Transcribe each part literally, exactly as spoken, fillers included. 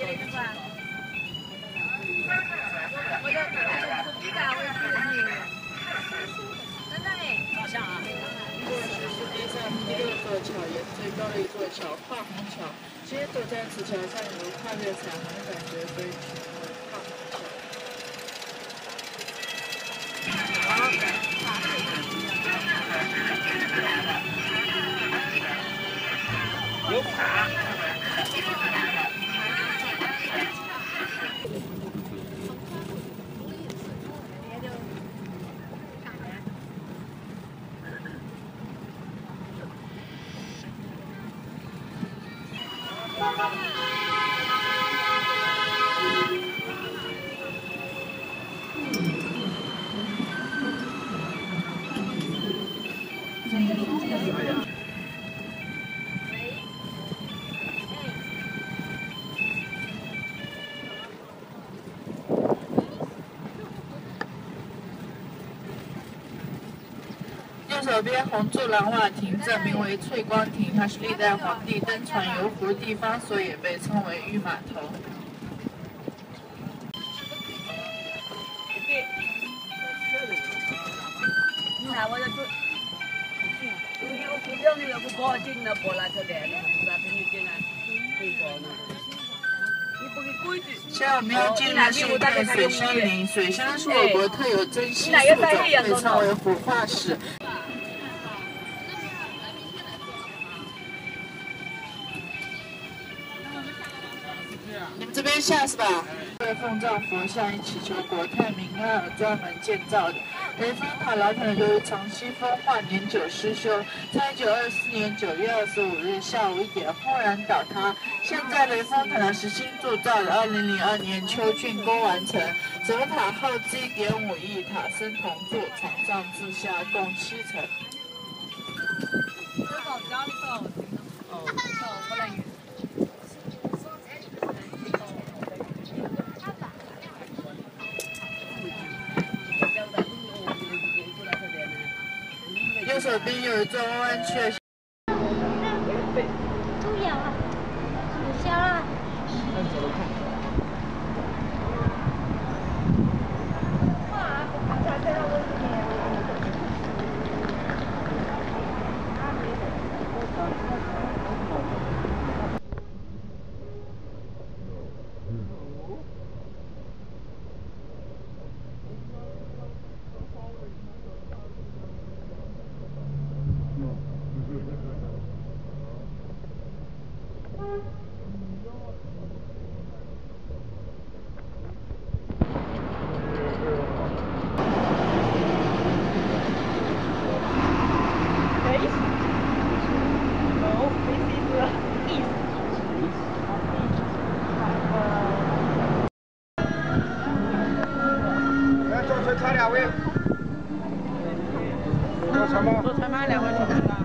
照相啊！这是地上第六座桥，也是最高的一座桥——跨虹桥。今天走在此桥上，有跨越彩虹的感觉，所以取名为跨虹桥。有。 右手边红柱廊瓦亭，这名为翠光亭，它是历代皇帝登船游湖的地方，所以也被称为御码头。 你看我这做，你我不要你那个包进了，包拿出来，你不啥子你进来，没包呢。你不给规矩。 现在我们要进的是一片水杉林，水杉是我国特有珍稀树种，被称为活化石。 你们这边下是吧？为奉葬佛像，以祈求国泰民安而专门建造的。雷峰塔老塔由于长期风化，年久失修，在一九二四年九月二十五日下午一点轰然倒塌。现在雷峰塔是新铸造的，二零零二年秋竣工完成。整个塔耗资一点五亿，塔身铜铸，床上至下共七层。右手边有一座弯弯曲的。 都有啊，取消了。 差两位，坐船吗？ 坐船吗？两位坐船吗？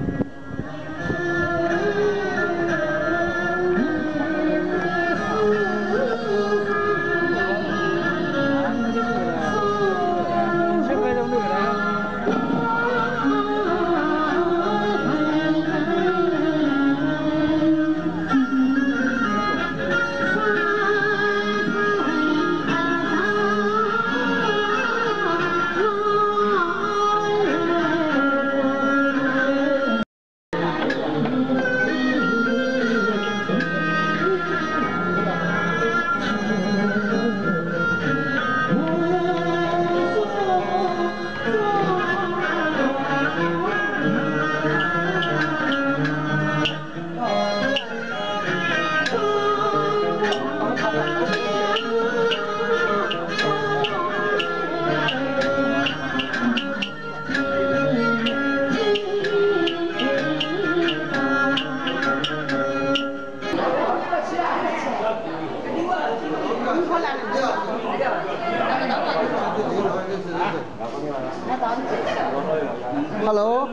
Hello，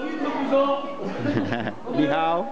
你好。